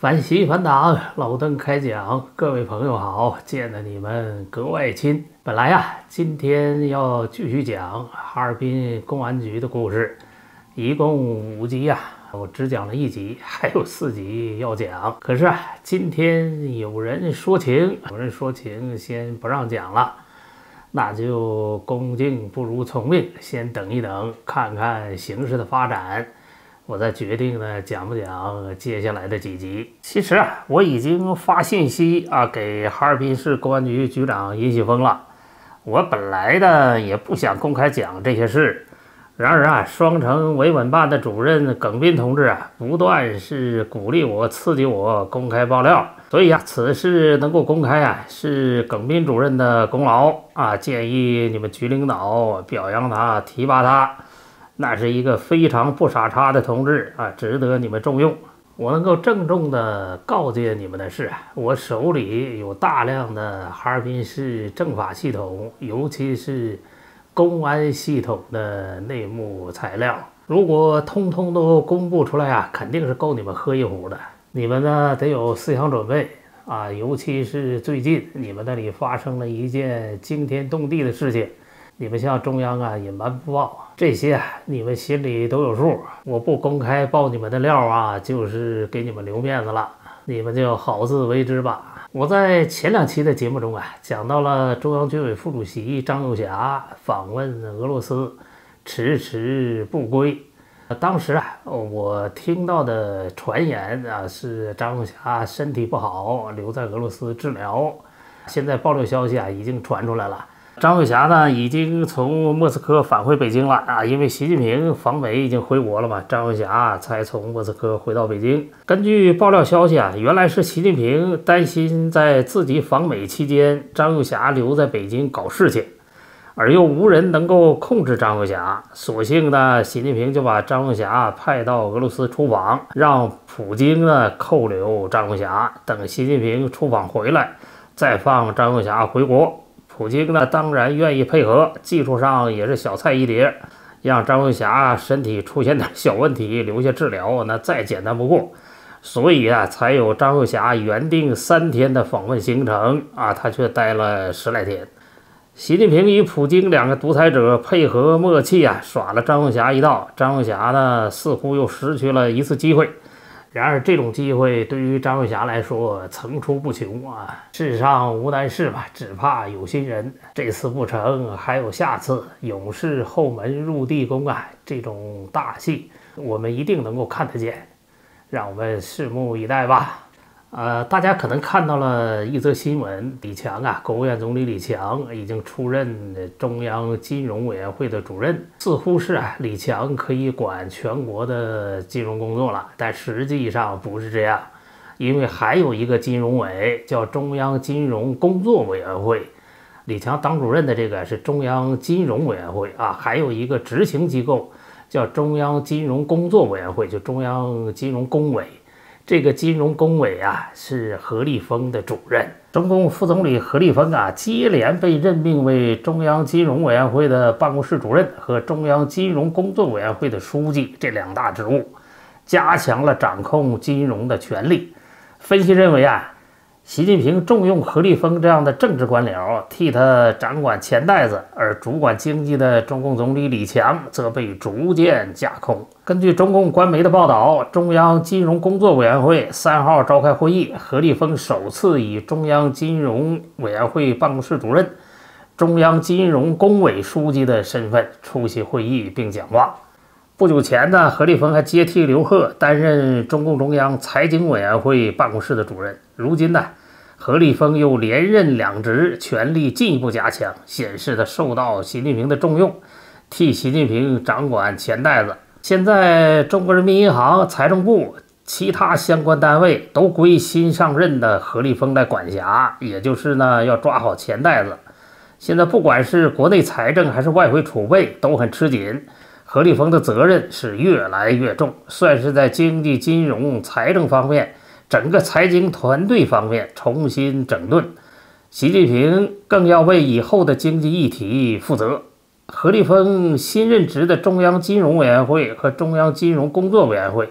反习反党，老邓开讲，各位朋友好，见得你们格外亲。本来呀，今天要继续讲哈尔滨公安局的故事，一共5集呀，我只讲了1集，还有4集要讲。可是啊，今天有人说情，先不让讲了，那就恭敬不如从命，先等一等，看看形势的发展。我再决定呢，讲不讲接下来的几集。其实啊，我已经发信息给哈尔滨市公安局局长尹喜峰了。我本来呢也不想公开讲这些事，然而啊，双城维稳办的主任耿斌同志不断是鼓励我、刺激我公开爆料，所以啊，此事能够公开是耿斌主任的功劳建议你们局领导表扬他、提拔他。那是一个非常不傻叉的同志值得你们重用。我能够郑重地告诫你们的是，我手里有大量的哈尔滨市政法系统，尤其是公安系统的内幕材料，如果通通都公布出来肯定是够你们喝一壶的。你们呢得有思想准备尤其是最近你们那里发生了一件惊天动地的事情，你们向中央隐瞒不报，这些你们心里都有数。我不公开爆你们的料就是给你们留面子了，你们就好自为之吧。我在前2期的节目中讲到了中央军委副主席张又侠访问俄罗斯，迟迟不归。当时我听到的传言是张又侠身体不好，留在俄罗斯治疗。现在爆料消息已经传出来了。张又侠呢，已经从莫斯科返回北京了因为习近平访美已经回国了嘛，张又侠才从莫斯科回到北京。根据爆料消息原来是习近平担心在自己访美期间，张又侠留在北京搞事情，而又无人能够控制张又侠，索性呢，习近平就把张又侠派到俄罗斯出访，让普京呢扣留张又侠，等习近平出访回来，再放张又侠回国。普京呢当然愿意配合，技术上也是小菜一碟，让张又侠身体出现点小问题留下治疗，那再简单不过。所以才有张又侠原定3天的访问行程他却待了10来天。习近平与普京2个独裁者配合默契耍了张又侠一道，张又侠呢似乎又失去了一次机会。然而这种机会对于张又侠来说层出不穷世上无难事嘛，只怕有心人。这次不成还有下次，勇士后门入地宫这种大戏我们一定能够看得见，让我们拭目以待吧。大家可能看到了一则新闻，李强国务院总理李强已经出任中央金融委员会的主任，似乎是李强可以管全国的金融工作了，但实际上不是这样，因为还有一个金融委叫中央金融工作委员会，李强当主任的这个是中央金融委员会还有一个执行机构叫中央金融工作委员会，就中央金融工委。这个金融工委是何立峰的主任，中共副总理何立峰接连被任命为中央金融委员会的办公室主任和中央金融工作委员会的书记这2大职务，加强了掌控金融的权力。分析认为习近平重用何立峰这样的政治官僚，替他掌管钱袋子，而主管经济的中共总理李强则被逐渐架空。根据中共官媒的报道，中央金融工作委员会3号召开会议，何立峰首次以中央金融委员会办公室主任、中央金融工委书记的身份出席会议并讲话。不久前呢，何立峰还接替刘鹤担任中共中央财经委员会办公室的主任。如今呢，何立峰又连任2职，权力进一步加强，显示他受到习近平的重用，替习近平掌管钱袋子。现在中国人民银行、财政部其他相关单位都归新上任的何立峰来管辖，也就是呢要抓好钱袋子。现在不管是国内财政还是外汇储备都很吃紧，何立峰的责任是越来越重，算是在经济、金融、财政方面整个财经团队方面重新整顿。习近平更要为以后的经济议题负责。何立峰新任职的中央金融委员会和中央金融工作委员会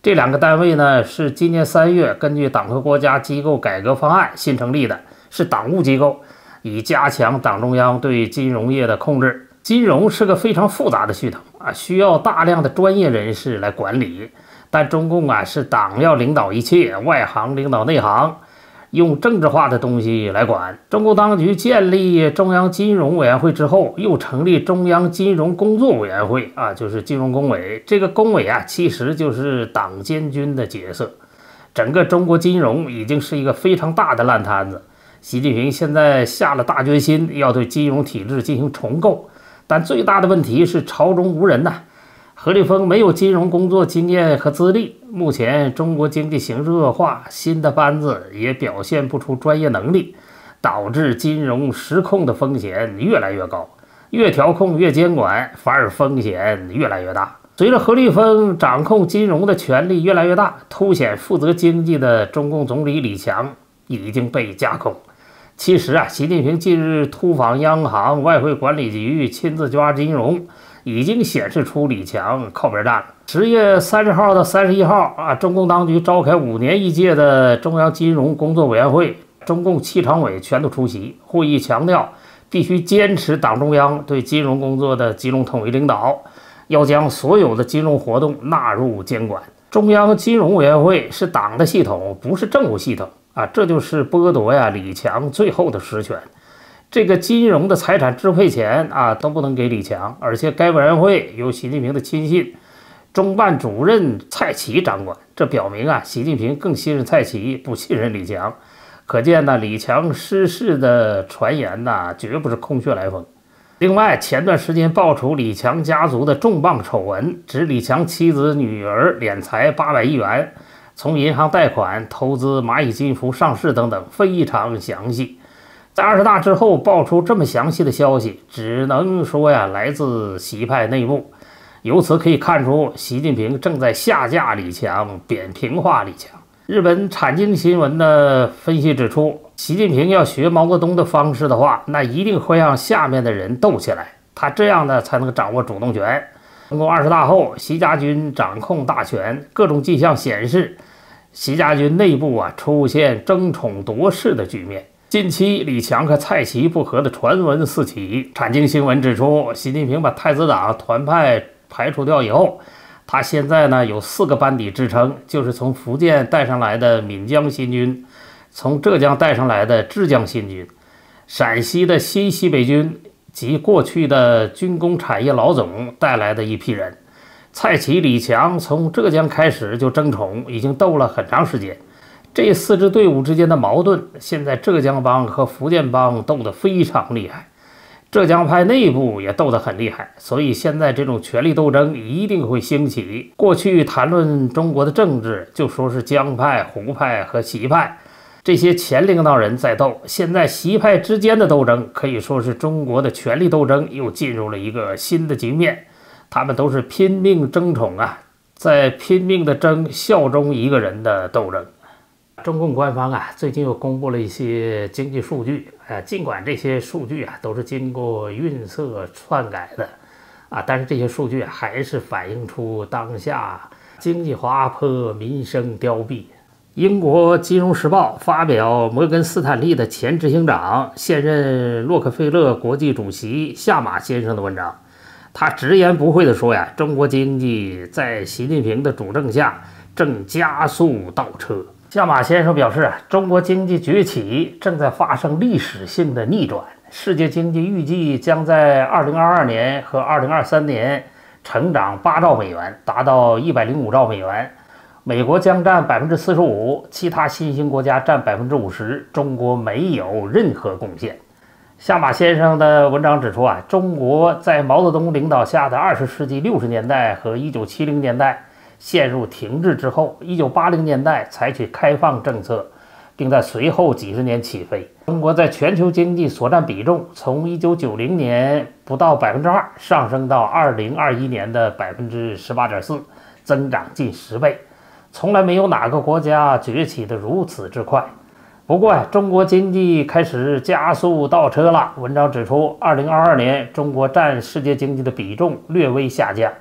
这两个单位呢是今年3月根据党和国家机构改革方案新成立的，是党务机构，以加强党中央对金融业的控制。金融是个非常复杂的系统需要大量的专业人士来管理。但中共是党要领导一切，外行领导内行，用政治化的东西来管。中共当局建立中央金融委员会之后，又成立中央金融工作委员会就是金融工委。这个工委其实就是党监军的角色。整个中国金融已经是一个非常大的烂摊子。习近平现在下了大决心，要对金融体制进行重构，但最大的问题是朝中无人何立峰没有金融工作经验和资历，目前中国经济形势恶化，新的班子也表现不出专业能力，导致金融失控的风险越来越高，越调控越监管，反而风险越来越大。随着何立峰掌控金融的权力越来越大，凸显负责经济的中共总理李强已经被架空。其实习近平近日突访央行、外汇管理局，亲自抓金融，已经显示出李强靠边站了。10月30号到31号中共当局召开5年一届的中央金融工作委员会，中共7常委全都出席。会议强调，必须坚持党中央对金融工作的集中统一领导，要将所有的金融活动纳入监管。中央金融委员会是党的系统，不是政务系统这就是剥夺李强最后的实权。这个金融的财产支配权都不能给李强，而且该委员会由习近平的亲信、中办主任蔡奇掌管。这表明习近平更信任蔡奇，不信任李强。可见李强失势的传言绝不是空穴来风。另外，前段时间爆出李强家族的重磅丑闻，指李强妻子女儿敛财800亿元，从银行贷款、投资蚂蚁金服上市等等，非常详细。在20大之后爆出这么详细的消息，只能说来自习派内部。由此可以看出，习近平正在下架李强，扁平化李强。日本产经新闻的分析指出，习近平要学毛泽东的方式的话，那一定会让下面的人斗起来，他这样才能掌握主动权。中共20大后，习家军掌控大权，各种迹象显示，习家军内部出现争宠夺势的局面。近期李强和蔡奇不和的传闻四起。产经新闻指出，习近平把太子党团派排除掉以后，他现在有4个班底支撑，就是从福建带上来的闽江新军，从浙江带上来的浙江新军，陕西的新西北军及过去的军工产业老总带来的一批人。蔡奇、李强从浙江开始就争宠，已经斗了很长时间。这4支队伍之间的矛盾，现在浙江帮和福建帮斗得非常厉害，浙江派内部也斗得很厉害，所以现在这种权力斗争一定会兴起。过去谈论中国的政治，就说是江派、胡派和习派这些前领导人在斗，现在习派之间的斗争可以说是中国的权力斗争又进入了一个新的局面。他们都是拼命争宠在拼命的争效忠一个人的斗争。中共官方最近又公布了一些经济数据，尽管这些数据都是经过晕色篡改的但是这些数据还是反映出当下经济滑坡、民生凋敝。英国《金融时报》发表摩根斯坦利的前执行长、现任洛克菲勒国际主席夏马先生的文章，他直言不讳地说中国经济在习近平的主政下正加速倒车。夏马先生表示中国经济崛起正在发生历史性的逆转，世界经济预计将在2022年和2023年成长8兆美元，达到105兆美元。美国将占45%，其他新兴国家占50%，中国没有任何贡献。夏马先生的文章指出中国在毛泽东领导下的20世纪60年代和1970年代陷入停滞之后，1980年代采取开放政策，并在随后几十年起飞。中国在全球经济所占比重从1990年不到2%上升到2021年的18.4%，增长近10倍，从来没有哪个国家崛起得如此之快。不过中国经济开始加速倒车了。文章指出，2022年中国占世界经济的比重略微下降，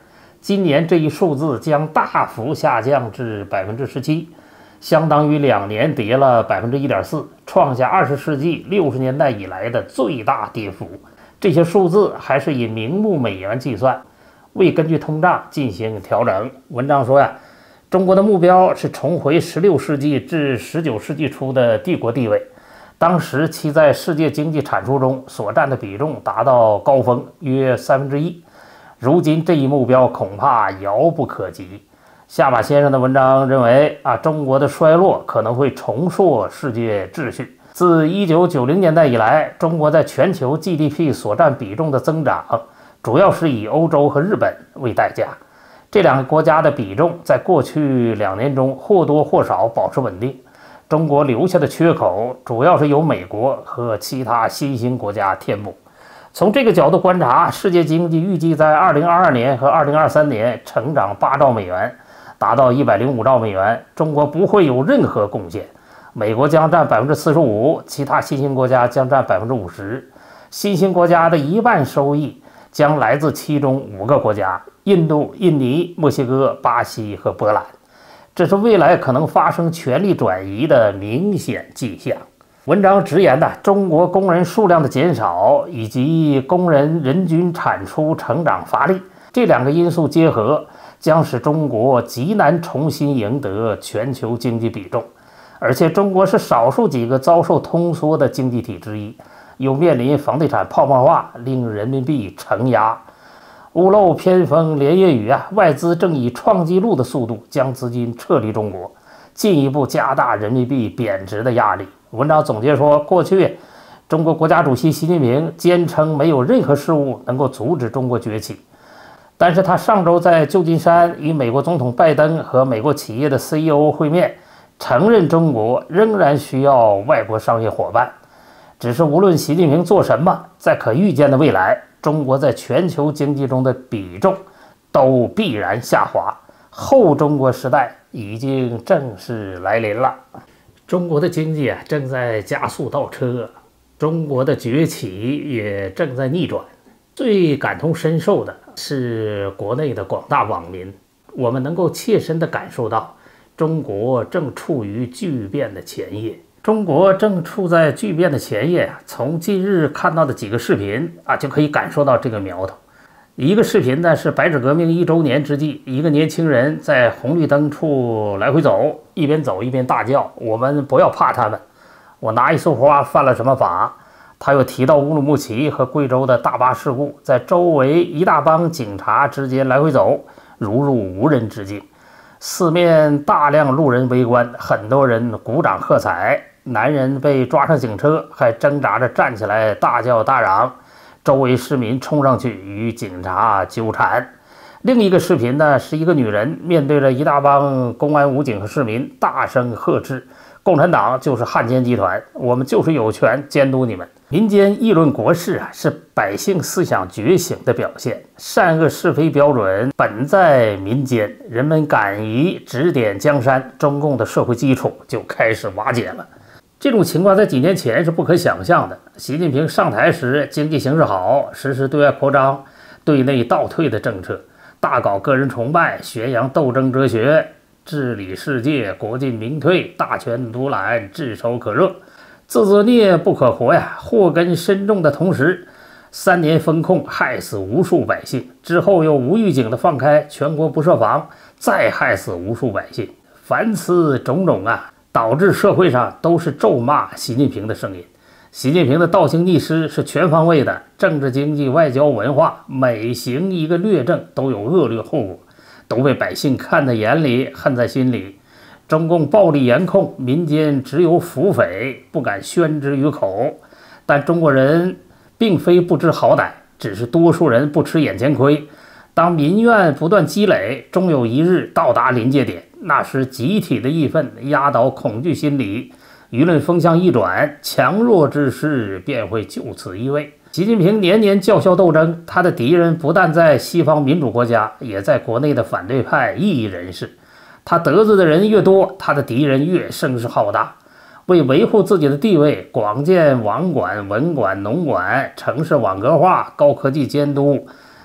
今年这一数字将大幅下降至17%，相当于2年跌了1.4%，创下20世纪60年代以来的最大跌幅。这些数字还是以名目美元计算，未根据通胀进行调整。文章说呀，中国的目标是重回16世纪至19世纪初的帝国地位，当时其在世界经济产出中所占的比重达到高峰，约1/3。如今这一目标恐怕遥不可及。下马先生的文章认为中国的衰落可能会重塑世界秩序。自1990年代以来，中国在全球 GDP 所占比重的增长，主要是以欧洲和日本为代价。这两个国家的比重在过去2年中或多或少保持稳定。中国留下的缺口，主要是由美国和其他新兴国家填补。从这个角度观察，世界经济预计在2022年和2023年成长8兆美元，达到105兆美元，中国不会有任何贡献。美国将占45%，其他新兴国家将占50%。新兴国家的一半收益将来自其中5个国家：印度、印尼、墨西哥、巴西和波兰。这是未来可能发生权力转移的明显迹象。文章直言中国工人数量的减少以及工人人均产出成长乏力，这2个因素结合，将使中国极难重新赢得全球经济比重。而且中国是少数几个遭受通缩的经济体之一，又面临房地产泡沫化，令人民币承压。屋漏偏逢连夜雨外资正以创纪录的速度将资金撤离中国，进一步加大人民币贬值的压力。文章总结说，过去中国国家主席习近平坚称没有任何事物能够阻止中国崛起，但是他上周在旧金山与美国总统拜登和美国企业的 CEO 会面，承认中国仍然需要外国商业伙伴。只是无论习近平做什么，在可预见的未来，中国在全球经济中的比重都必然下滑。后中国时代已经正式来临了。中国的经济正在加速倒车，中国的崛起也正在逆转。最感同身受的是国内的广大网民，我们能够切身地感受到中国正处于巨变的前夜。中国正处在巨变的前夜从近日看到的几个视频就可以感受到这个苗头。一个视频呢是白纸革命1周年之际，一个年轻人在红绿灯处来回走，一边走一边大叫：“我们不要怕他们，我拿一束花犯了什么法？”他又提到乌鲁木齐和贵州的大巴事故，在周围一大帮警察之间来回走，如入无人之境。四面大量路人围观，很多人鼓掌喝彩。男人被抓上警车，还挣扎着站起来大叫大嚷，周围市民冲上去与警察纠缠。另一个视频呢，是一个女人面对着一大帮公安武警和市民大声呵斥：“共产党就是汉奸集团，我们就是有权监督你们。”民间议论国事是百姓思想觉醒的表现。善恶是非标准本在民间，人们敢于指点江山，中共的社会基础就开始瓦解了。这种情况在几年前是不可想象的。习近平上台时，经济形势好，实施对外扩张、对内倒退的政策，大搞个人崇拜，宣扬斗争哲学，治理世界，国进民退，大权独揽，炙手可热。自作孽不可活祸根深重的同时，3年封控害死无数百姓，之后又无预警的放开全国不设防，再害死无数百姓。凡此种种导致社会上都是咒骂习近平的声音。习近平的倒行逆施是全方位的，政治、经济、外交、文化，每行一个略政都有恶劣后果，都被百姓看在眼里，恨在心里。中共暴力严控，民间只有腹诽，不敢宣之于口。但中国人并非不知好歹，只是多数人不吃眼前亏。当民怨不断积累，终有一日到达临界点，那时集体的义愤压倒恐惧心理，舆论风向一转，强弱之势便会就此移位。习近平年年叫嚣斗争，他的敌人不但在西方民主国家，也在国内的反对派异议人士。他得罪的人越多，他的敌人越声势浩大。为维护自己的地位，广建网管、文管、农管，城市网格化，高科技监督，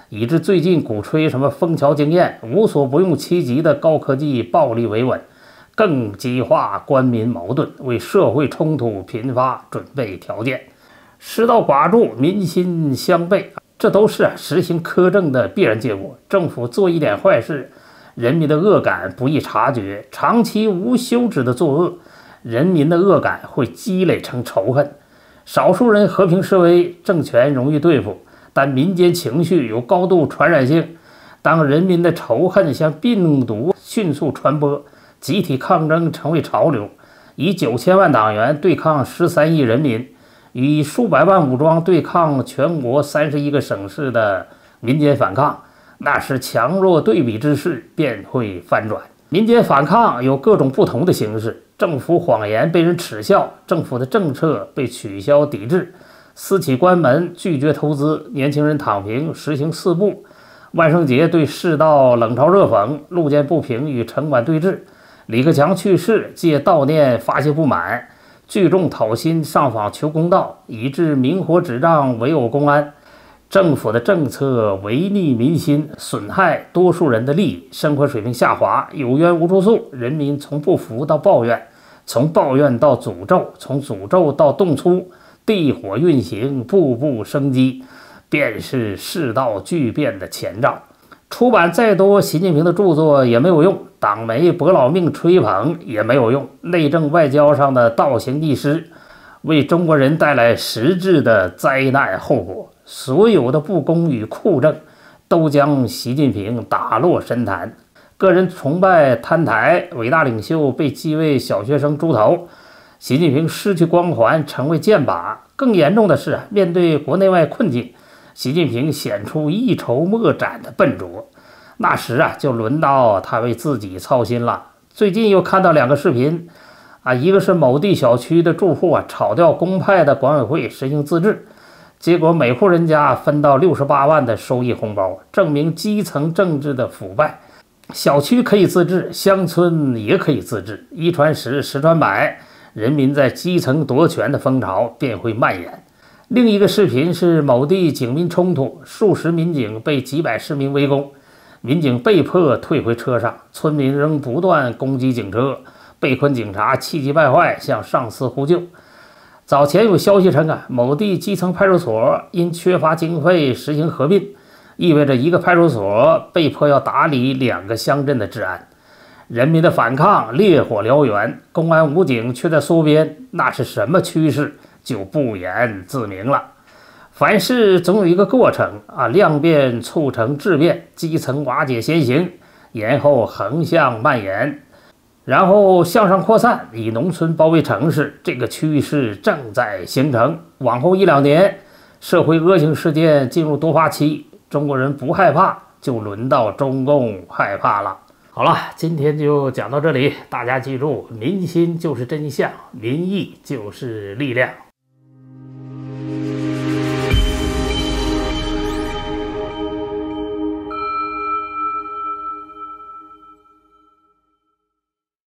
以致最近鼓吹什么枫桥经验、无所不用其极的高科技暴力维稳，更激化官民矛盾，为社会冲突频发准备条件。失道寡助，民心相悖，这都是实行苛政的必然结果。政府做一点坏事，人民的恶感不易察觉，长期无休止的作恶，人民的恶感会积累成仇恨。少数人和平示威，政权容易对付，但民间情绪有高度传染性。当人民的仇恨像病毒迅速传播，集体抗争成为潮流。以9000万党员对抗13亿人民，以数百万武装对抗全国31个省市的民间反抗，那是强弱对比之势，便会翻转。民间反抗有各种不同的形式，政府谎言被人耻笑，政府的政策被取消抵制，私企关门，拒绝投资，年轻人躺平，实行4不。万圣节对世道冷嘲热讽，路见不平与城管对峙。李克强去世，借悼念发泄不满，聚众讨薪上访求公道，以致明火执仗，唯有公安。政府的政策违逆民心，损害多数人的利益，生活水平下滑，有冤无处诉，人民从不服到抱怨，从抱怨到诅咒，从诅咒到动粗，地火运行，步步生机，便是世道巨变的前兆。出版再多习近平的著作也没有用，党媒搏老命吹捧也没有用，内政外交上的倒行逆施，为中国人带来实质的灾难后果。所有的不公与酷政都将习近平打落神坛。个人崇拜摊台，伟大领袖被几位小学生猪头，习近平失去光环，成为箭靶。更严重的是，面对国内外困境，习近平显出一筹莫展的笨拙。那时就轮到他为自己操心了。最近又看到2个视频一个是某地小区的住户炒掉公派的管委会实行自治，结果每户人家分到68万的收益红包，证明基层政治的腐败。小区可以自治，乡村也可以自治，一传十，十传百，人民在基层夺权的风潮便会蔓延。另一个视频是某地警民冲突，数十民警被几百市民围攻，民警被迫退回车上，村民仍不断攻击警车，被困警察气急败坏向上司呼救。早前有消息称某地基层派出所因缺乏经费实行合并，意味着一个派出所被迫要打理2个乡镇的治安。人民的反抗烈火燎原，公安武警却在缩编，那是什么趋势就不言自明了。凡事总有一个过程量变促成质变，基层瓦解先行，然后横向蔓延，然后向上扩散，以农村包围城市，这个趋势正在形成。往后1-2年，社会恶性事件进入多发期，中国人不害怕，就轮到中共害怕了。好了，今天就讲到这里，大家记住，民心就是真相，民意就是力量。